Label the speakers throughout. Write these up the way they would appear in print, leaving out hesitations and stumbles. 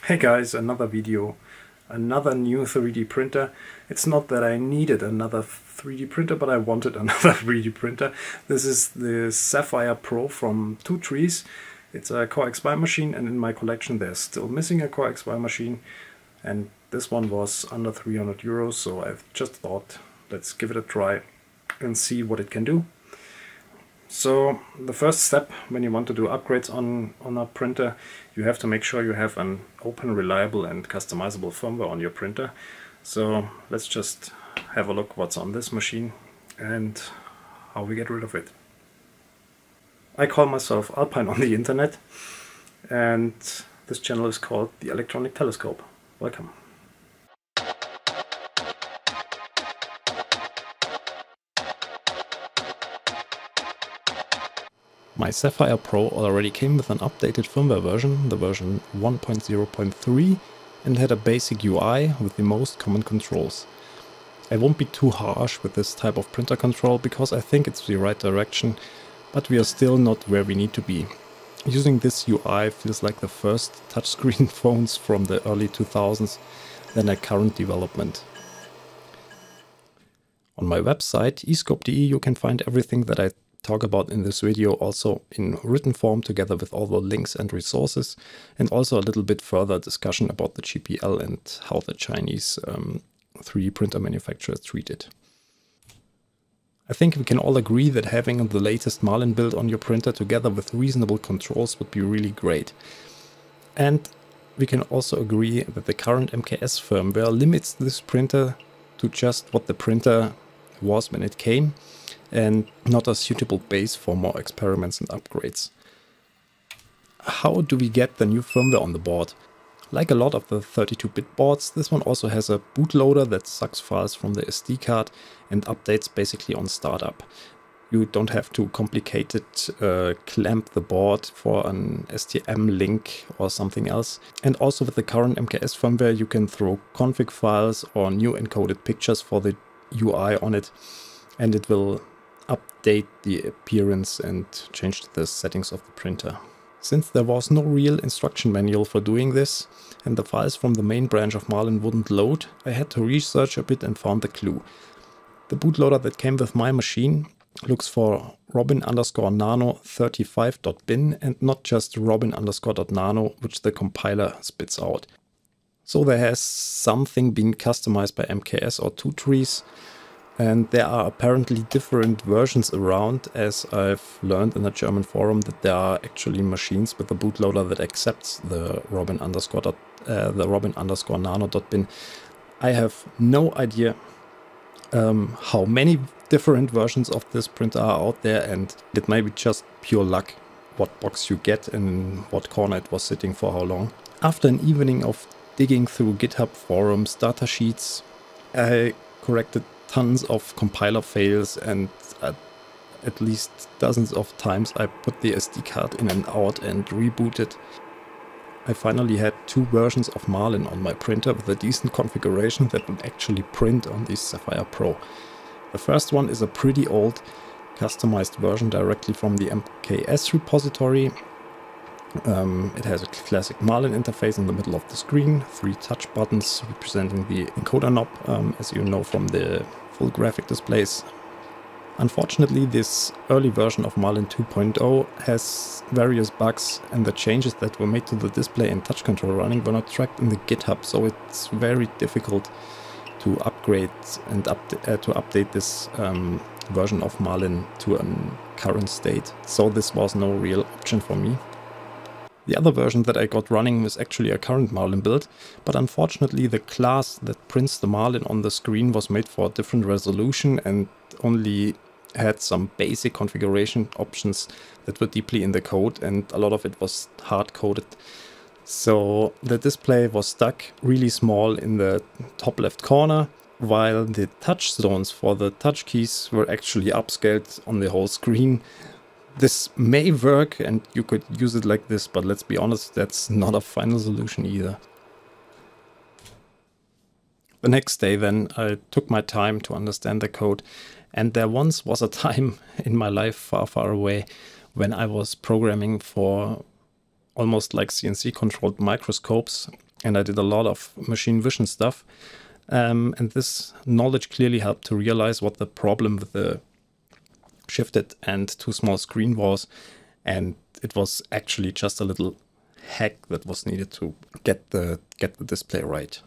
Speaker 1: Hey guys, another video, another new 3D printer. It's not that I needed another 3D printer, but I wanted another 3D printer. This is the Sapphire Pro from TwoTrees. It's a CoreXY machine, and in my collection there's still missing a CoreXY machine, and this one was under 300 euros, so I just thought let's give it a try and see what it can do. So the first step when you want to do upgrades on a printer, you have to make sure you have an open, reliable and customizable firmware on your printer. So let's just have a look what's on this machine and how we get rid of it. I call myself Alpine on the internet, and this channel is called The Electronic Telescope. Welcome. My Sapphire Pro already came with an updated firmware version, the version 1.0.3, and had a basic UI with the most common controls. I won't be too harsh with this type of printer control because I think it's the right direction, but we are still not where we need to be. Using this UI feels like the first touchscreen phones from the early 2000s than a current development. On my website escope.de you can find everything that I talk about in this video also in written form, together with all the links and resources, and also a little bit further discussion about the GPL and how the Chinese 3D printer manufacturers treat it. I think we can all agree that having the latest Marlin build on your printer together with reasonable controls would be really great. And we can also agree that the current MKS firmware limits this printer to just what the printer was when it came, and not a suitable base for more experiments and upgrades. How do we get the new firmware on the board? Like a lot of the 32-bit boards, this one also has a bootloader that sucks files from the SD card and updates basically on startup. You don't have to complicated clamp the board for an STM link or something else. And also with the current MKS firmware you can throw config files or new encoded pictures for the UI on it, and it will update the appearance and change the settings of the printer. Since there was no real instruction manual for doing this, and the files from the main branch of Marlin wouldn't load, I had to research a bit and found the clue. The bootloader that came with my machine looks for Robin_Nano 35.bin and not just Robin_.nano, which the compiler spits out. So there has something been customized by MKS or TwoTrees, and there are apparently different versions around, as I've learned in a German forum that there are actually machines with a bootloader that accepts the Robin_Nano.bin. I have no idea how many different versions of this printer are out there, and it may be just pure luck what box you get and in what corner it was sitting for how long. After an evening of digging through GitHub forums, datasheets, I corrected tons of compiler fails, and at least dozens of times I put the SD card in and out and rebooted. I finally had two versions of Marlin on my printer with a decent configuration that would actually print on the Sapphire Pro. The first one is a pretty old customized version directly from the MKS repository. It has a classic Marlin interface in the middle of the screen, 3 touch buttons representing the encoder knob, as you know from the full graphic displays. Unfortunately, this early version of Marlin 2.0 has various bugs, and the changes that were made to the display and touch control running were not tracked in the GitHub, so it's very difficult to upgrade and to update this version of Marlin to a current state. So this was no real option for me. The other version that I got running was actually a current Marlin build, but unfortunately the class that prints the Marlin on the screen was made for a different resolution and only had some basic configuration options that were deeply in the code, and a lot of it was hard-coded. So the display was stuck really small in the top left corner, while the touch zones for the touch keys were actually upscaled on the whole screen. This may work and you could use it like this, but let's be honest, that's not a final solution either. The next day then I took my time to understand the code, and there once was a time in my life far, far away when I was programming for almost like CNC controlled microscopes, and I did a lot of machine vision stuff. And this knowledge clearly helped to realize what the problem with the shifted and too small screen was. And it was actually just a little hack that was needed to get the display right.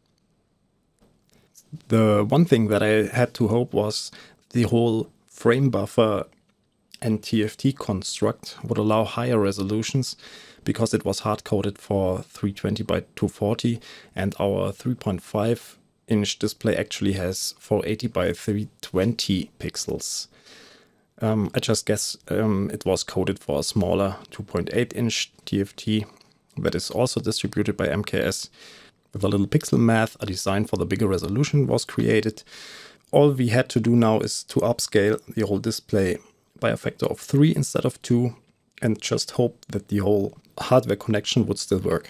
Speaker 1: The one thing that I had to hope was the whole frame buffer and TFT construct would allow higher resolutions, because it was hard-coded for 320 by 240, and our 3.5-inch display actually has 480 by 320 pixels. I just guess it was coded for a smaller 2.8-inch TFT that is also distributed by MKS. With a little pixel math, a design for the bigger resolution was created. All we had to do now is to upscale the whole display by a factor of 3 instead of 2, and just hope that the whole hardware connection would still work.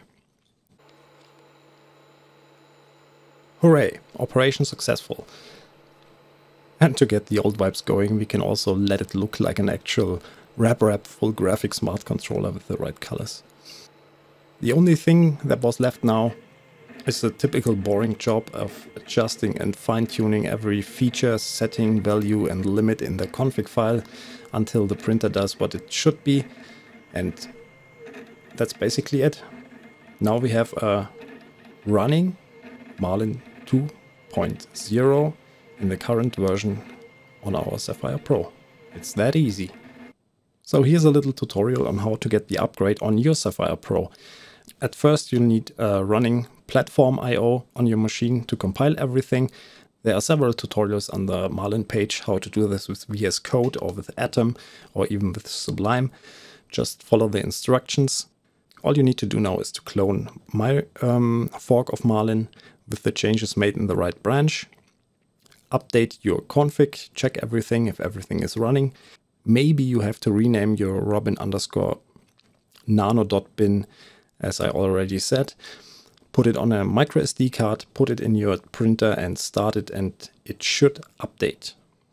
Speaker 1: Hooray! Operation successful. And to get the old vibes going, we can also let it look like an actual wrap full graphic smart controller with the right colors. The only thing that was left now is the typical boring job of adjusting and fine-tuning every feature, setting, value and limit in the config file until the printer does what it should be. And that's basically it. Now we have a running Marlin 2.0 in the current version on our Sapphire Pro. It's that easy. So here's a little tutorial on how to get the upgrade on your Sapphire Pro. At first you'll need a running platform I/O on your machine to compile everything. There are several tutorials on the Marlin page how to do this with VS Code or with Atom or even with Sublime. Just follow the instructions. All you need to do now is to clone my fork of Marlin with the changes made in the right branch. Update your config, check everything if everything is running. Maybe you have to rename your Robin_Nano.bin, as I already said. Put it on a microSD card, put it in your printer and start it, and it should update.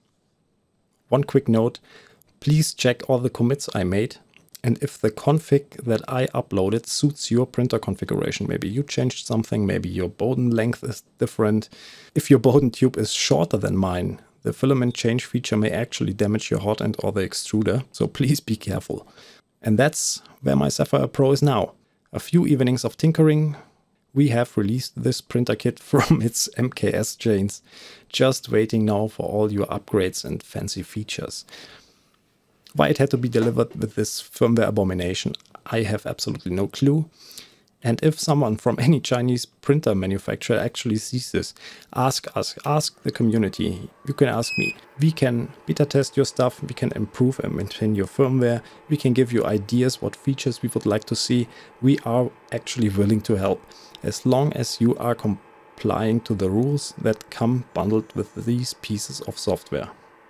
Speaker 1: One quick note, please check all the commits I made, and if the config that I uploaded suits your printer configuration. Maybe you changed something, maybe your Bowden length is different. If your Bowden tube is shorter than mine, the filament change feature may actually damage your hot end or the extruder, so please be careful. And that's where my Sapphire Pro is now. A few evenings of tinkering, we have released this printer kit from its MKS chains, just waiting now for all your upgrades and fancy features. Why it had to be delivered with this firmware abomination, I have absolutely no clue. And if someone from any Chinese printer manufacturer actually sees this, ask us, ask the community. You can ask me. We can beta test your stuff, we can improve and maintain your firmware, we can give you ideas what features we would like to see. We are actually willing to help, as long as you are complying to the rules that come bundled with these pieces of software.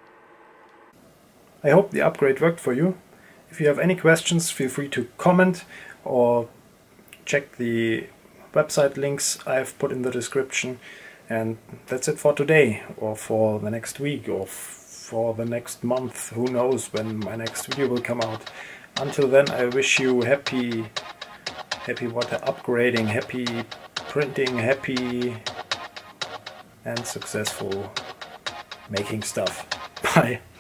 Speaker 1: I hope the upgrade worked for you. If you have any questions, feel free to comment or check the website links I have put in the description. And that's it for today, or for the next week, or for the next month. Who knows when my next video will come out. Until then, I wish you happy upgrading, happy printing, happy and successful making stuff. Bye.